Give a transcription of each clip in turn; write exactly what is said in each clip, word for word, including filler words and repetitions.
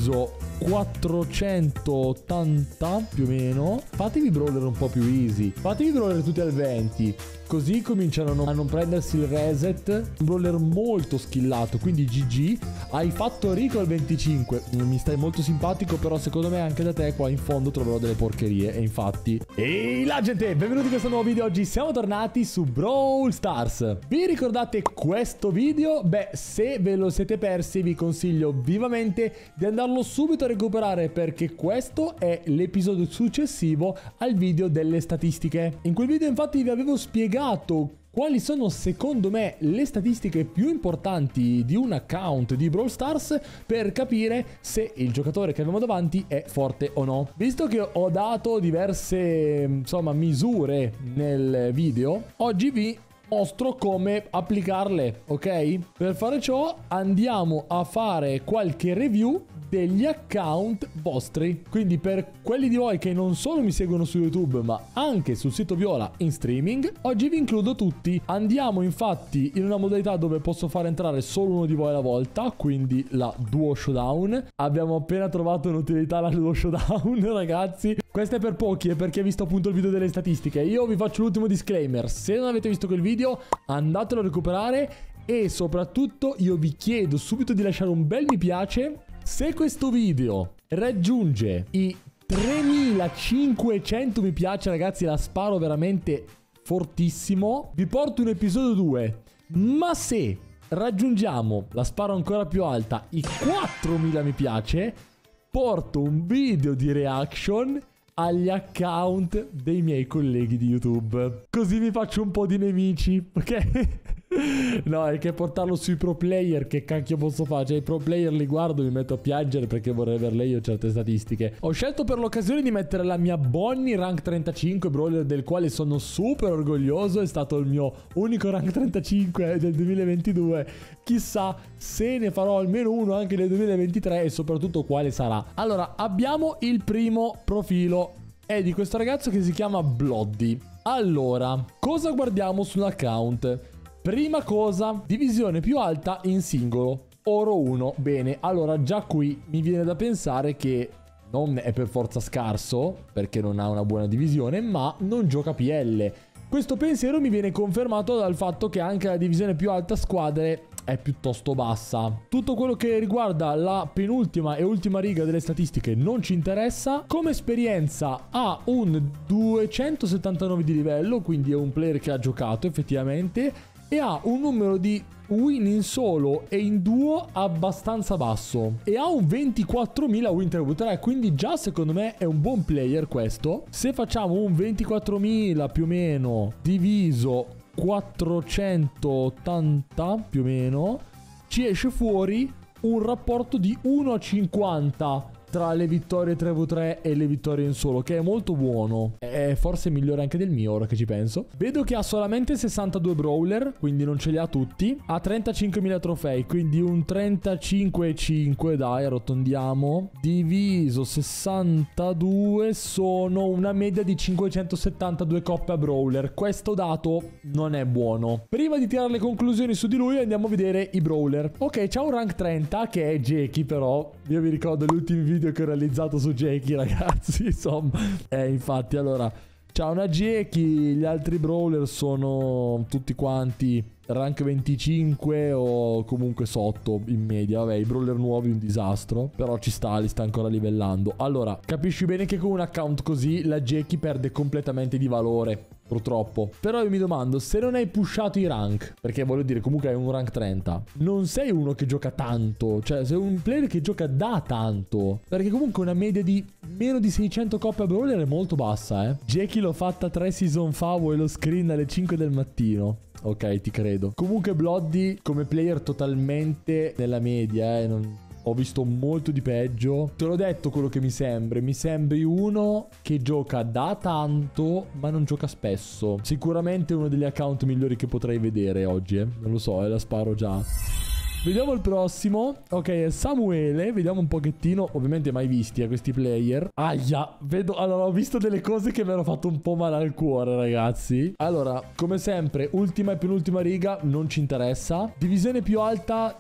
diviso quattrocentottanta più o meno. Fatevi brawler un po' più easy, fatevi brawler tutti al venti, così cominciano a non prendersi il reset. Un brawler molto skillato, quindi G G. Hai fatto Rico al venticinque, mi stai molto simpatico, però secondo me anche da te qua in fondo troverò delle porcherie. E infatti, ehi la gente, benvenuti in questo nuovo video. Oggi siamo tornati su Brawl Stars. Vi ricordate questo video? Beh, se ve lo siete persi vi consiglio vivamente di andarlo subito a recuperare, perché questo è l'episodio successivo al video delle statistiche. In quel video infatti vi avevo spiegato quali sono secondo me le statistiche più importanti di un account di Brawl Stars per capire se il giocatore che abbiamo davanti è forte o no. Visto che ho dato diverse insomma misure nel video, oggi vi mostro come applicarle, ok? Per fare ciò andiamo a fare qualche review degli account vostri. Quindi per quelli di voi che non solo mi seguono su YouTube ma anche sul sito Viola in streaming, oggi vi includo tutti. Andiamo infatti in una modalità dove posso far entrare solo uno di voi alla volta, quindi la Duo Showdown. Abbiamo appena trovato un'utilità la Duo Showdown, ragazzi. Questa è per pochi, è perché hai visto appunto il video delle statistiche. Io vi faccio l'ultimo disclaimer: se non avete visto quel video andatelo a recuperare, e soprattutto io vi chiedo subito di lasciare un bel mi piace. Se questo video raggiunge i tremilacinquecento mi piace, ragazzi, la sparo veramente fortissimo, vi porto un episodio due. Ma se raggiungiamo, la sparo ancora più alta, i quattromila mi piace, porto un video di reaction agli account dei miei colleghi di YouTube. Così mi faccio un po' di nemici, ok? No, è che portarlo sui pro player, che cacchio posso fare? Cioè i pro player li guardo e mi metto a piangere perché vorrei averle io certe statistiche. Ho scelto per l'occasione di mettere la mia Bonnie rank trentacinque, brawler del quale sono super orgoglioso. È stato il mio unico rank trentacinque del duemilaventidue. Chissà se ne farò almeno uno anche nel duemilaventitré e soprattutto quale sarà. Allora, abbiamo il primo profilo, è di questo ragazzo che si chiama Bloody. Allora, cosa guardiamo sull'account? Prima cosa, divisione più alta in singolo, oro uno. Bene, allora già qui mi viene da pensare che non è per forza scarso, perché non ha una buona divisione, ma non gioca P L. Questo pensiero mi viene confermato dal fatto che anche la divisione più alta squadre è piuttosto bassa. Tutto quello che riguarda la penultima e ultima riga delle statistiche non ci interessa. Come esperienza ha un duecentosettantanove di livello, quindi è un player che ha giocato effettivamente, e ha un numero di win in solo e in duo abbastanza basso, e ha un ventiquattromila win tre v tre, quindi già secondo me è un buon player questo. Se facciamo un ventiquattromila più o meno diviso quattrocentottanta più o meno, ci esce fuori un rapporto di uno a cinquanta tra le vittorie tre v tre e le vittorie in solo, che è molto buono. È forse migliore anche del mio, ora che ci penso. Vedo che ha solamente sessantadue brawler, quindi non ce li ha tutti. Ha trentacinquemila trofei, quindi un trentacinque virgola cinque, dai, arrotondiamo, diviso sessantadue sono una media di cinquecentosettantadue coppe a brawler. Questo dato non è buono. Prima di tirare le conclusioni su di lui andiamo a vedere i brawler. Ok, c'ha un rank trenta che è Jackie, però io vi ricordo gli ultimi video che ho realizzato su Jackie, ragazzi, insomma. Eh, infatti, allora, c'ha una Jackie, gli altri brawler sono tutti quanti rank venticinque o comunque sotto in media. Vabbè, i brawler nuovi un disastro, però ci sta, li sta ancora livellando. Allora, capisci bene che con un account così la Jackie perde completamente di valore, purtroppo. Però io mi domando, se non hai pushato i rank, perché voglio dire comunque hai un rank trenta, non sei uno che gioca tanto, cioè sei un player che gioca da tanto, perché comunque una media di meno di seicento coppe a brawler è molto bassa, eh. Jackie l'ho fatta tre season fa, vuoi lo screen alle cinque del mattino. Ok, ti credo. Comunque Bloody come player totalmente nella media, eh, non... ho visto molto di peggio. Te l'ho detto quello che mi sembra. Mi sembri uno che gioca da tanto ma non gioca spesso. Sicuramente uno degli account migliori che potrei vedere oggi, eh. Non lo so, eh, la sparo già. Vediamo il prossimo. Ok, Samuele. Vediamo un pochettino. Ovviamente mai visti a eh, questi player. Aia, vedo. Allora, ho visto delle cose che mi hanno fatto un po' male al cuore, ragazzi. Allora, come sempre, ultima e penultima riga, non ci interessa. Divisione più alta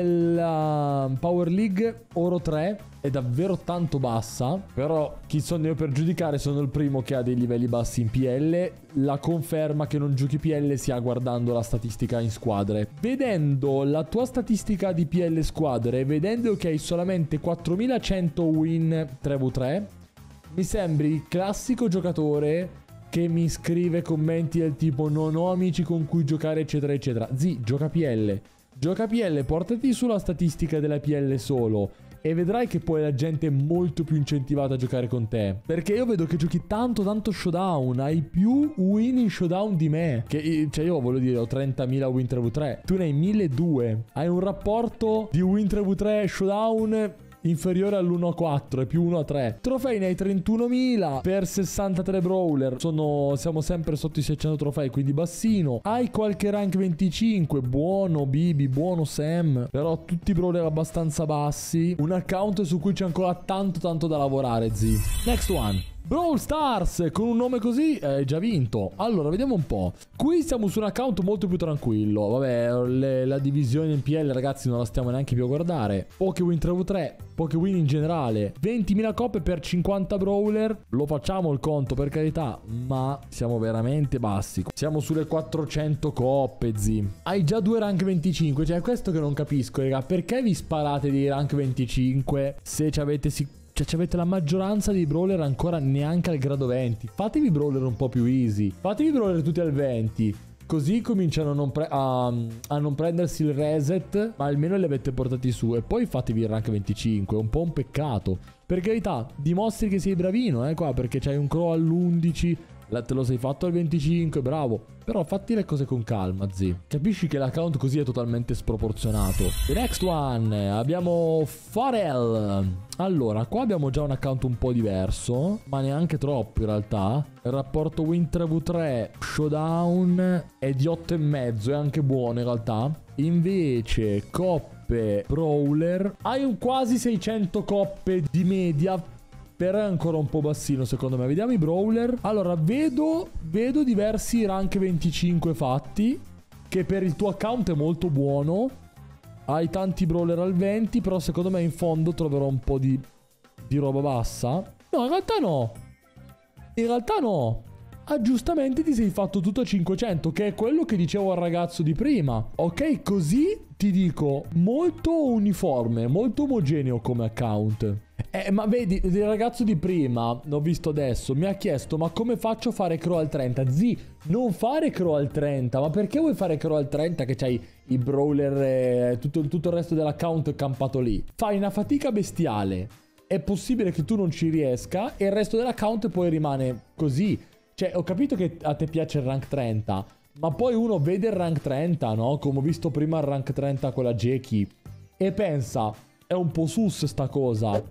della Power League, Oro tre. È davvero tanto bassa. Però chi sono io per giudicare? Sono il primo che ha dei livelli bassi in P L. La conferma che non giochi P L si ha guardando la statistica in squadre. Vedendo la tua statistica di P L squadre, vedendo che hai solamente quattromilacento win tre vu tre, mi sembri il classico giocatore che mi scrive commenti del tipo non ho amici con cui giocare eccetera eccetera. Zi, gioca P L. Gioca P L, portati sulla statistica della P L solo e vedrai che poi la gente è molto più incentivata a giocare con te. Perché io vedo che giochi tanto tanto showdown. Hai più win in showdown di me. Che, cioè io voglio dire ho trentamila win tre vu tre. Tu ne hai milleduecento. Hai un rapporto di win tre vu tre showdown inferiore all'uno a quattro e più uno a tre. Trofei ne hai trentunomila per sessantatré brawler. Sono, siamo sempre sotto i seicento trofei, quindi bassino. Hai qualche rank venticinque. Buono Bibi, buono Sam. Però tutti i brawler abbastanza bassi. Un account su cui c'è ancora tanto tanto da lavorare, zi. Next one. Brawl Stars, con un nome così hai già vinto. Allora, vediamo un po'. Qui siamo su un account molto più tranquillo. Vabbè, le, la divisione in P L, ragazzi, non la stiamo neanche più a guardare. Pokewin tre vu tre, Pokewin in generale, ventimila coppe per cinquanta brawler. Lo facciamo il conto, per carità, ma siamo veramente bassi. Siamo sulle quattrocento coppe, zi. Hai già due rank venticinque. Cioè, è questo che non capisco, raga. Perché vi sparate dei rank venticinque se ci avete sicuramente... Cioè, avete la maggioranza dei brawler ancora neanche al grado venti. Fatevi brawler un po' più easy. Fatevi brawler tutti al venti. Così cominciano a non, a, a non prendersi il reset, ma almeno li avete portati su. E poi fatevi il rank venticinque. È un po' un peccato. Per carità, dimostri che sei bravino, eh, qua. Perché c'hai un crow all'undici. Te lo sei fatto al venticinque, bravo. Però fatti le cose con calma, zi. Capisci che l'account così è totalmente sproporzionato. The next one. Abbiamo Pharrell. Allora, qua abbiamo già un account un po' diverso, ma neanche troppo in realtà. Il rapporto win tre vu tre showdown è di otto e mezzo, è anche buono in realtà. Invece coppe brawler hai un quasi seicento coppe di media, però è ancora un po' bassino secondo me. Vediamo i brawler. Allora, vedo vedo diversi rank venticinque fatti, che per il tuo account è molto buono. Hai tanti brawler al venti, però secondo me in fondo troverò un po' di, di roba bassa. No, in realtà no. In realtà no. Ah, giustamente ti sei fatto tutto a cinquecento, che è quello che dicevo al ragazzo di prima. Ok, così ti dico, molto uniforme, molto omogeneo come account. Eh, ma vedi, il ragazzo di prima, l'ho visto adesso, mi ha chiesto ma come faccio a fare crow al trenta? Zi, non fare crow al trenta. Ma perché vuoi fare crow al trenta che c'hai i brawler, eh, tutto, tutto il resto dell'account campato lì? Fai una fatica bestiale. È possibile che tu non ci riesca e il resto dell'account poi rimane così. Cioè, ho capito che a te piace il rank trenta, ma poi uno vede il rank trenta, no? Come ho visto prima il rank trenta con la Jackie, e pensa, è un po' sus sta cosa.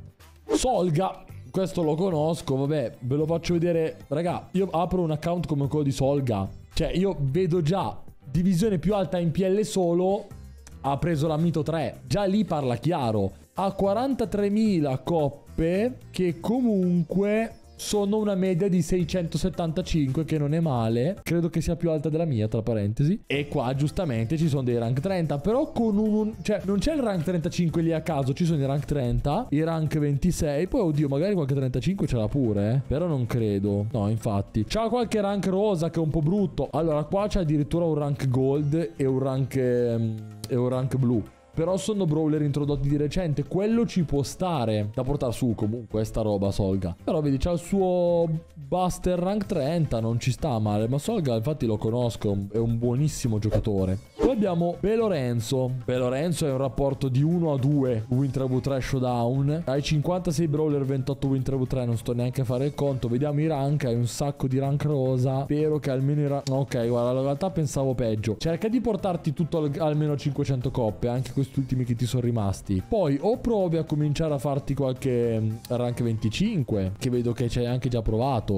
Solga, questo lo conosco, vabbè, ve lo faccio vedere. Raga, io apro un account come quello di Solga. Cioè, io vedo già divisione più alta in P L solo, ha preso la Mito tre. Già lì parla chiaro. Ha quarantatremila coppe, che comunque sono una media di seicentosettantacinque, che non è male. Credo che sia più alta della mia, tra parentesi. E qua giustamente ci sono dei rank trenta, però con un... cioè non c'è il rank trentacinque lì a caso, ci sono i rank trenta, i rank ventisei. Poi oddio, magari qualche trentacinque ce l'ha pure, eh. Però non credo. No, infatti. C'ha qualche rank rosa che è un po' brutto. Allora qua c'è addirittura un rank gold e un rank... Ehm, e un rank blu. Però sono brawler introdotti di recente. Quello ci può stare da portare su comunque sta roba Solga. Però vedi, c'ha il suo Buster rank trenta, non ci sta male. Ma Solga infatti lo conosco, è un buonissimo giocatore. Poi abbiamo Pelorenzo. Pelorenzo è un rapporto di uno a due win tre vu tre showdown. Hai cinquantasei brawler, ventotto win tre vu tre. Non sto neanche a fare il conto. Vediamo i rank. Hai un sacco di rank rosa. Spero che almeno i rank... Ok, guarda, in realtà pensavo peggio. Cerca di portarti tutto al... almeno cinquecento coppe, anche questi ultimi che ti sono rimasti. Poi o provi a cominciare a farti qualche rank venticinque, che vedo che ci hai anche già provato.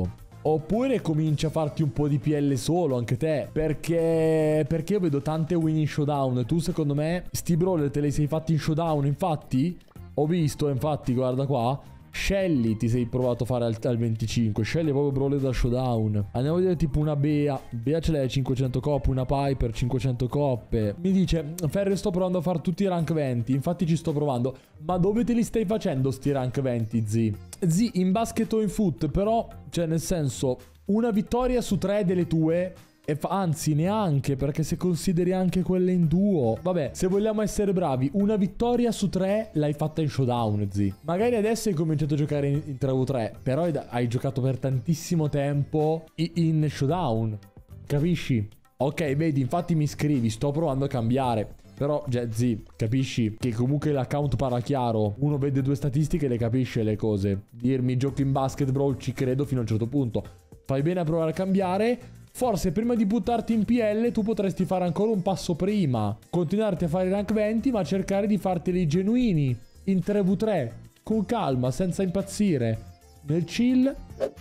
Oppure cominci a farti un po' di P L solo anche te. Perché Perché io vedo tante win in showdown. E tu secondo me sti brawler te li sei fatti in showdown. Infatti ho visto, infatti guarda qua, Shelly ti sei provato a fare al, al venticinque. Shelly è proprio brawler da showdown. Andiamo a vedere tipo una Bea. Bea ce l'hai cinquecento coppe. Una Piper cinquecento coppe. Mi dice Ferri sto provando a fare tutti i rank venti. Infatti ci sto provando. Ma dove te li stai facendo sti rank venti, zi? Zi, in basket o in foot. Però, cioè nel senso, una vittoria su tre delle tue, e fa, anzi neanche, perché se consideri anche quelle in duo, vabbè, se vogliamo essere bravi, una vittoria su tre l'hai fatta in showdown, zi. Magari adesso hai cominciato a giocare in, in tre vu tre, però hai giocato per tantissimo tempo in, in showdown, capisci? Ok, vedi, infatti mi scrivi, sto provando a cambiare. Però, cioè, zi, capisci che comunque l'account parla chiaro. Uno vede due statistiche e le capisce le cose. Dirmi gioco in basket brawl ci credo fino a un certo punto. Fai bene a provare a cambiare. Forse prima di buttarti in P L tu potresti fare ancora un passo prima. Continuarti a fare rank venti ma cercare di farteli genuini. In tre vu tre. Con calma, senza impazzire. Nel chill.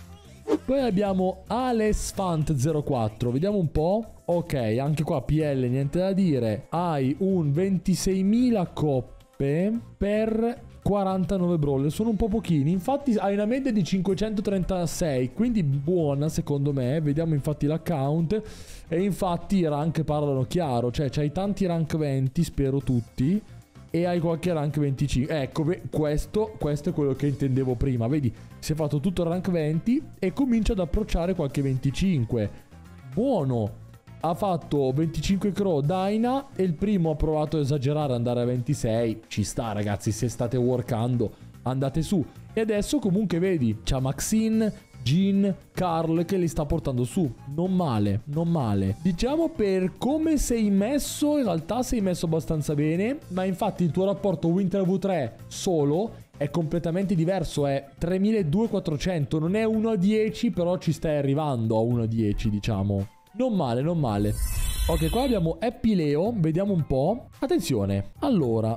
Poi abbiamo Alesfant zero quattro. Vediamo un po'. Ok, anche qua P L, niente da dire. Hai un ventiseimila coppe per quarantanove brawler. Sono un po' pochini. Infatti hai una media di cinquecentotrentasei. Quindi buona secondo me. Vediamo infatti l'account. E infatti i rank parlano chiaro. Cioè c'hai tanti rank venti, spero tutti. E hai qualche rank venticinque. Ecco, questo, questo è quello che intendevo prima. Vedi, si è fatto tutto il rank venti e comincia ad approcciare qualche venticinque. Buono. Ha fatto venticinque Crow Dyna e il primo ha provato a esagerare, andare a ventisei. Ci sta ragazzi, se state workando andate su. E adesso comunque vedi, c'ha Maxine, Jean, Carl che li sta portando su. Non male, non male. Diciamo per come sei messo, in realtà sei messo abbastanza bene. Ma infatti il tuo rapporto win tre vu tre solo è completamente diverso. È tremiladuecentoquattrocento. Non è uno a dieci, però ci stai arrivando a uno a dieci, diciamo. Non male, non male. Ok, qua abbiamo Happy Leo. Vediamo un po'. Attenzione. Allora,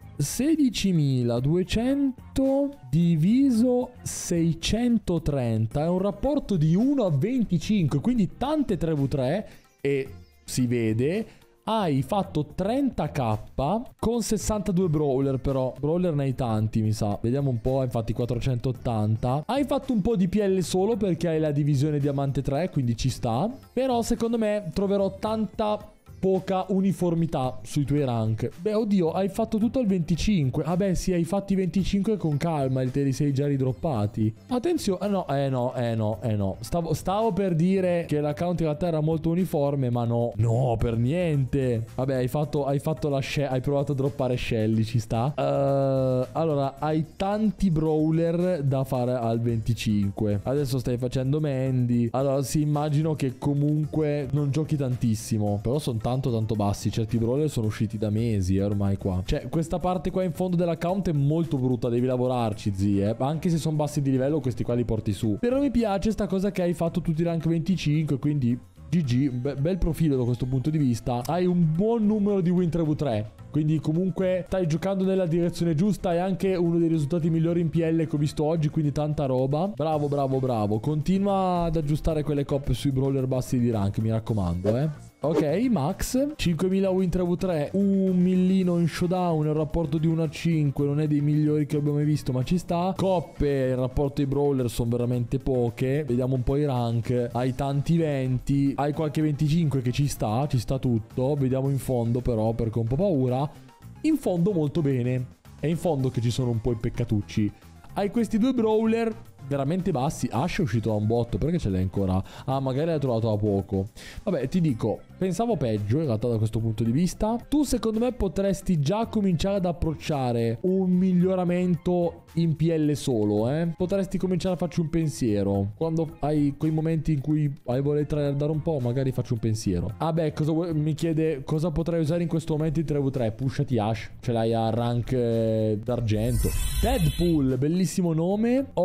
sedicimiladuecento diviso seicentotrenta è un rapporto di uno a venticinque, quindi tante tre vu tre. E si vede, hai fatto trenta k con sessantadue brawler, però brawler ne hai tanti mi sa. Vediamo un po', infatti quattrocentottanta. Hai fatto un po' di P L solo perché hai la divisione diamante tre, quindi ci sta. Però secondo me troverò tanta poca uniformità sui tuoi rank. Beh, oddio, hai fatto tutto al venticinque. Ah beh, sì, hai fatto i venticinque con calma e te li sei già ridroppati. Attenzione, eh no, eh no, eh no, eh no. Stavo, stavo per dire che l'account in realtà era molto uniforme, ma no. No, per niente. Vabbè, hai fatto, hai fatto la Shelly, hai provato a droppare Shelly, ci sta. Uh, allora, hai tanti brawler da fare al venticinque. Adesso stai facendo Mandy. Allora, sì, immagino che comunque non giochi tantissimo. Però sono tanti tanto tanto bassi. Certi brawler sono usciti da mesi eh, ormai qua. Cioè questa parte qua in fondo dell'account è molto brutta. Devi lavorarci, zie. Anche se sono bassi di livello, questi qua li porti su. Però mi piace sta cosa che hai fatto tutti i rank venticinque, quindi G G. Be bel profilo da questo punto di vista. Hai un buon numero di win tre vu tre. Quindi comunque stai giocando nella direzione giusta. È anche uno dei risultati migliori in P L che ho visto oggi, quindi tanta roba. Bravo, bravo, bravo. Continua ad aggiustare quelle coppe sui brawler bassi di rank, mi raccomando, eh. Ok, Max, cinquemila win tre vu tre, un millino in showdown, il rapporto di uno a cinque, non è dei migliori che abbiamo mai visto, ma ci sta. Coppe, il rapporto ai brawler sono veramente poche. Vediamo un po' i rank. Hai tanti venti, hai qualche venticinque che ci sta, ci sta tutto. Vediamo in fondo però, perché ho un po' paura. In fondo molto bene. È in fondo che ci sono un po' i peccatucci. Hai questi due brawler veramente bassi. Ash è uscito da un botto, perché ce l'hai ancora? Ah, magari l'hai trovato da poco. Vabbè, ti dico, pensavo peggio in realtà da questo punto di vista. Tu secondo me potresti già cominciare ad approcciare un miglioramento in P L solo, eh. Potresti cominciare a farci un pensiero. Quando hai quei momenti in cui hai voglia di tryhardare un po', magari faccio un pensiero. Ah beh, cosa vuoi? Mi chiede cosa potrei usare in questo momento in tre vu tre. Pushati Ash, ce l'hai a rank eh, d'argento. Deadpool, bellissimo nome. Ok,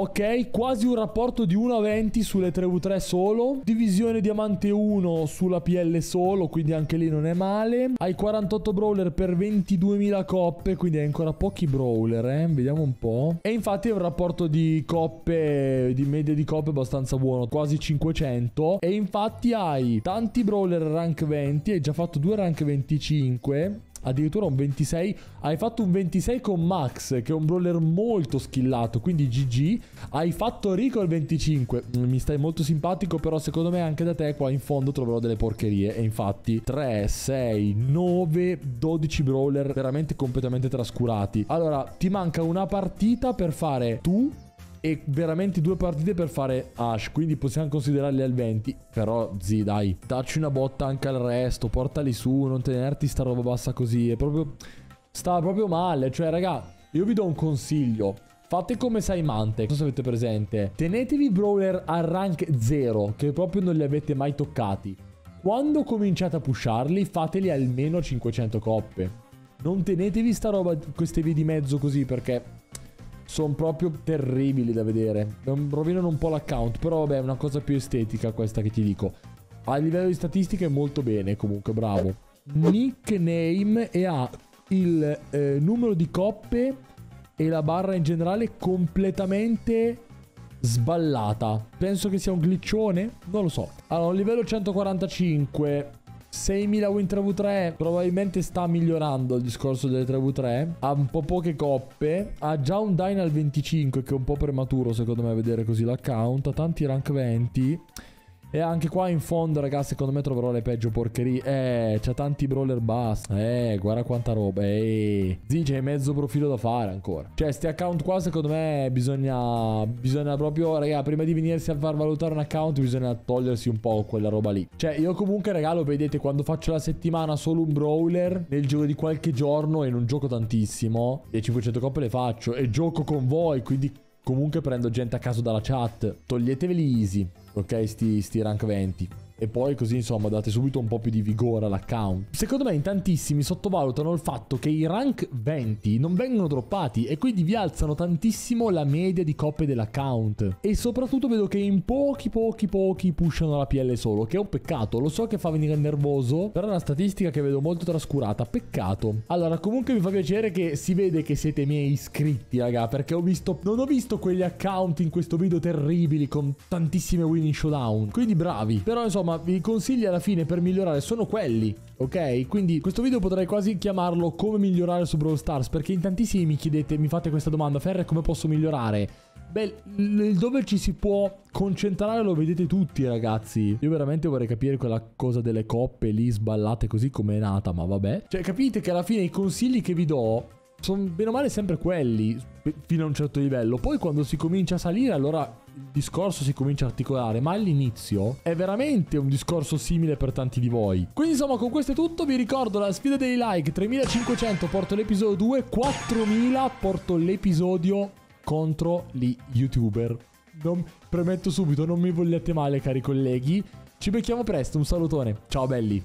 Ok, quasi un rapporto di uno a venti sulle tre vu tre solo. Divisione diamante uno sulla P L solo, quindi anche lì non è male. Hai quarantotto brawler per ventiduemila coppe, quindi hai ancora pochi brawler, eh. Vediamo un po'. E infatti è un rapporto di coppe, di media di coppe abbastanza buono, quasi cinquecento. E infatti hai tanti brawler rank venti, hai già fatto due rank venticinque. Addirittura un ventisei. Hai fatto un ventisei con Max, che è un brawler molto skillato, quindi G G. Hai fatto Rico al venticinque. Mi stai molto simpatico, però secondo me anche da te qua in fondo troverò delle porcherie. E infatti tre, sei, nove, dodici brawler veramente completamente trascurati. Allora, ti manca una partita per fare tu e veramente due partite per fare Ash, quindi possiamo considerarli al venti. Però zi, dai, dacci una botta anche al resto, portali su, non tenerti sta roba bassa così. È proprio, sta proprio male. Cioè raga, io vi do un consiglio: fate come Saimante, non so se avete presente. Tenetevi brawler al rank zero, che proprio non li avete mai toccati. Quando cominciate a pusharli, fateli almeno cinquecento coppe. Non tenetevi sta roba, queste vie di mezzo così, perché sono proprio terribili da vedere. Rovinano un po' l'account. Però vabbè, è una cosa più estetica questa che ti dico. A livello di statistiche molto bene, comunque, bravo. Nickname, e ha il eh, numero di coppe e la barra in generale completamente sballata. Penso che sia un glitchone, non lo so. Allora, un livello centoquarantacinque, seimila win tre vu tre, probabilmente sta migliorando il discorso delle tre vu tre. Ha un po' poche coppe, ha già un Dyna al venticinque, che è un po' prematuro secondo me a vedere così l'account. Ha tanti rank venti. E anche qua in fondo, ragazzi, secondo me troverò le peggio porcherie. Eh, c'ha tanti brawler basta. Eh, guarda quanta roba. Eh, zì, c'è mezzo profilo da fare ancora. Cioè, sti account qua, secondo me, bisogna... Bisogna proprio, raga, prima di venirsi a far valutare un account, bisogna togliersi un po' quella roba lì. Cioè, io comunque, raga, lo vedete, quando faccio la settimana solo un brawler, nel giro di qualche giorno, e non gioco tantissimo, le cinquecento coppe le faccio. E gioco con voi, quindi comunque prendo gente a caso dalla chat. Toglieteveli easy, ok, sti, sti rank venti. E poi così insomma date subito un po' più di vigore all'account. Secondo me in tantissimi sottovalutano il fatto che i rank venti non vengono droppati e quindi vi alzano tantissimo la media di coppe dell'account. E soprattutto vedo che in pochi pochi pochi pushano la P L solo, che è un peccato. Lo so che fa venire nervoso, però è una statistica che vedo molto trascurata. Peccato. Allora, comunque mi fa piacere che si vede che siete miei iscritti, raga, perché ho visto, non ho visto quegli account in questo video terribili con tantissime win in showdown. Quindi bravi. Però insomma, ma i consigli alla fine per migliorare sono quelli, ok? Quindi questo video potrei quasi chiamarlo come migliorare su Brawl Stars, perché in tantissimi mi chiedete, mi fate questa domanda: Ferre, come posso migliorare? Beh, il dove ci si può concentrare lo vedete tutti, ragazzi. Io veramente vorrei capire quella cosa delle coppe lì sballate così come è nata, ma vabbè. Cioè, capite che alla fine i consigli che vi do sono bene o male sempre quelli, fino a un certo livello. Poi quando si comincia a salire, allora il discorso si comincia a articolare, ma all'inizio è veramente un discorso simile per tanti di voi. Quindi insomma, con questo è tutto. Vi ricordo la sfida dei like: tremilacinquecento porto l'episodio due, quattromila porto l'episodio contro gli youtuber. Non, premetto subito, non mi vogliate male, cari colleghi. Ci becchiamo presto, un salutone, ciao belli.